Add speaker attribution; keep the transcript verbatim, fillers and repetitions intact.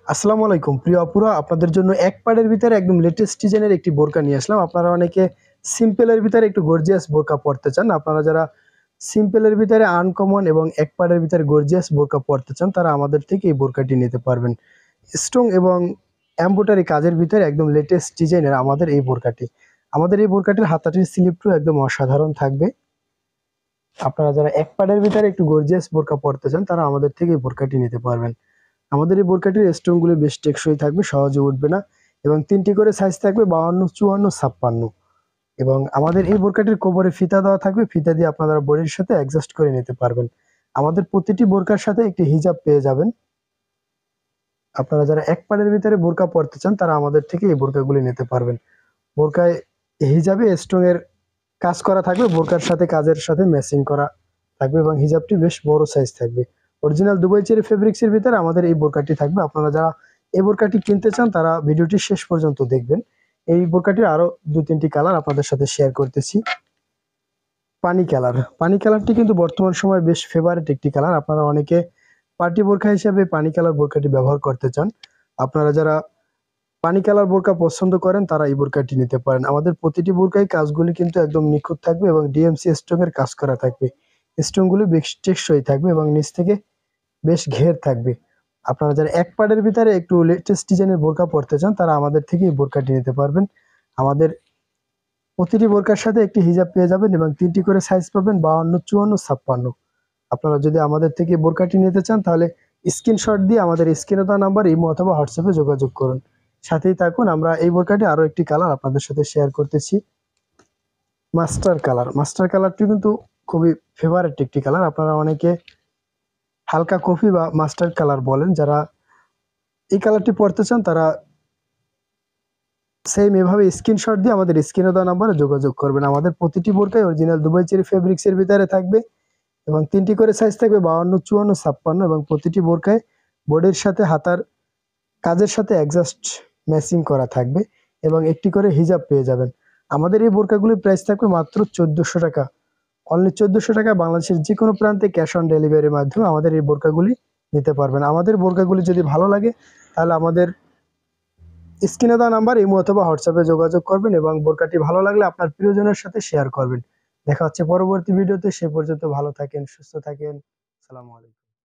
Speaker 1: আসসালামু আলাইকুম প্রিয় আপুরা, আপনাদের জন্য এক পাড়ের ভিতরে একদম লেটেস্ট ডিজাইনের একটি বোরকা নিয়ে আসলাম। আপনারা অনেকে সিম্পলের ভিতরে একটু গর্জিয়াস বোরকা পরতে চান। আপনারা যারা সিম্পলের ভিতরে আনকমন এবং এক পাড়ের ভিতরে গর্জিয়াস বোরকা পরতে চান তারা আমাদের থেকে এই বোরকাটি নিতে পারবেন। স্ট্রং এবং এমব্রয়ডারি কাজের ভিতরে একদম লেটেস্ট ডিজাইনের আমাদের এই বোরকাটি। আমাদের এই বোরকাটির হাতাটির স্লিপটু একদম অসাধারণ থাকবে। আপনারা যারা এক পাড়ের ভিতরে একটু গর্জিয়াস বোরকা পরতে চান তারা আমাদের থেকে এই বোরকাটি নিতে পারবেন। আমাদের এই বোরকাটির স্টোনগুলো বেশ টেকসই থাকবে, সহজে উঠবে না এবং তিনটি করে সাইজ থাকবে বাউান্ন, চুয়ান্ন, ছাপ্পান্ন। এবং আমাদের এই বোরকাটির কোমরে ফিতা দেওয়া থাকবে, ফিতা দিয়ে আপনারা বডির সাথে অ্যাডজাস্ট করে নিতে পারবেন। আমাদের প্রতিটি বোরকার সাথে একটি হিজাব পেয়ে যাবেন। আপনারা যারা এক পাড়ের ভিতরে বোরকা পরতে চান তারা আমাদের থেকে এই বোরকাগুলি নিতে পারবেন। বোরকায় হিজাবে স্টোন এর কাজ করা থাকবে, বোরকার সাথে কাজের সাথে ম্যাচিং করা থাকবে এবং হিজাবটি বেশ বড় সাইজ থাকবে। অরিজিনাল দুবাই চেরি ফেব্রিক্সের ভিতরে আমাদের এই বোরকাটি থাকবে। আপনারা যারা এই বোরকাটি কিনতে চান তারা ভিডিওটি শেষ পর্যন্ত দেখবেন। এই বোরকাটির আরো দু তিনটি কালার আপনাদের সাথে শেয়ার করতেছি। পানি কালার, পানি কালারটি কিন্তু বর্তমান সময়ে বেশ ফেভারিট একটি কালার। আপনারা অনেকে পার্টি বোরকা হিসেবে পানি কালার বোরকাটি ব্যবহার করতে চান। আপনারা যারা পানি কালার বোরকা পছন্দ করেন তারা এই বোরকাটি নিতে পারেন। আমাদের প্রতিটি বোরকায় কাজগুলি কিন্তু একদম নিখুঁত থাকবে এবং ডিএমসি স্টোন এর কাজ করা থাকবে। স্টোনগুলি বেশ টেকসই থাকবে এবং নিচ থেকে বেশ ঘের থাকবে। আপনারা যারা এক পাড়ের ভিতরে একটু লেটেস্ট ডিজাইনের বোরকা পরতে চান তারা আমাদের থেকে এই বোরকাটি নিতে পারবেন। আমাদের প্রতিটি বোরকার সাথে একটি হিজাব পেয়ে যাবেন এবং তিনটি করে সাইজ পাবেন বাউান্ন, চুয়ান্ন, ছাপ্পান্ন। আপনারা যদি আমাদের থেকে বোরকাটি নিতে চান তাহলে স্ক্রিনশট দিয়ে আমাদের স্ক্রিনে দেওয়া নাম্বার ইমো অথবা হোয়াটসঅ্যাপে যোগাযোগ করুন। সাথেই থাকুন। আমরা এই বোরকাটি আরো একটি কালার আপনাদের সাথে শেয়ার করতেছি, মাস্টার কালার। মাস্টার কালারটি কিন্তু খুবই ফেভারিট একটি কালার। আপনারা অনেকে হালকা কফি বা মাস্টার্ড কালার বলেন। যারা এই কালারটি পড়তে চান তারা সেম এভাবে স্ক্রিনশট দিয়ে আমাদের স্ক্রিনে দেওয়া নাম্বারে যোগাযোগ করবেন। আমাদের প্রতিটি বোরকাই অরিজিনাল দুবাই চেরি ফেব্রিক্স এর ভিতরে থাকবে এবং তিনটি করে সাইজ থাকবে বাউান্ন, চুয়ান্ন, ছাপ্পান্ন এবং প্রতিটি বোরকায় বডির সাথে হাতার কাজের সাথে অ্যাডজাস্ট ম্যাচিং করা থাকবে এবং একটি করে হিজাব পেয়ে যাবেন। আমাদের এই বোরকাগুলির প্রাইস থাকবে মাত্র চোদ্দশো টাকা। অনলি চোদ্দশো টাকা বাংলাদেশের যে কোনো প্রান্তে ক্যাশ অন ডেলিভারির মাধ্যমে আমাদের এই বোরকাগুলি নিতে পারবেন। আমাদের বোরকাগুলি যদি ভালো লাগে তাহলে আমাদের স্ক্রিনে দেওয়া নাম্বার ইমো অথবা হোয়াটসঅ্যাপে যোগাযোগ করবেন এবং বোরকাটি ভালো লাগলে আপনার প্রিয়জনের সাথে শেয়ার করবেন। দেখা হচ্ছে পরবর্তী ভিডিওতে। সে পর্যন্ত ভালো থাকেন, সুস্থ থাকেন। আসসালামু আলাইকুম।